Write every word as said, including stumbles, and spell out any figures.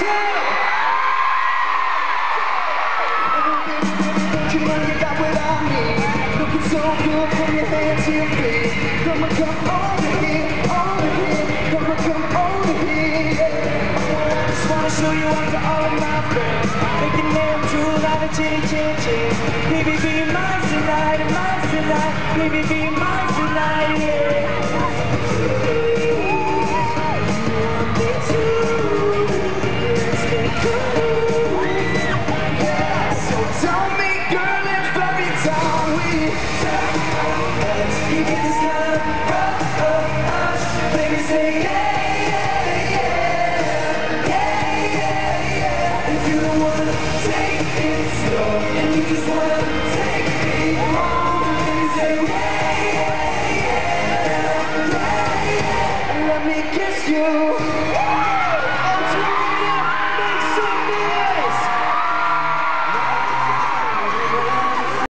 You know you got what I need. Looking so good from your head to your feet. Come on, come over here, over here. Come on, come over here. Yeah. Just wanna show you off to all of my friends. Making them drool like a chin chin chin. Baby, be mine tonight, mine tonight. Baby, be mine tonight, yeah. Me too. Let's get cool. Yeah. So tell me, girl, if every time we you get this love from us, baby, say yeah, yeah, yeah, yeah, yeah, yeah. If you wanna take it slow and you just wanna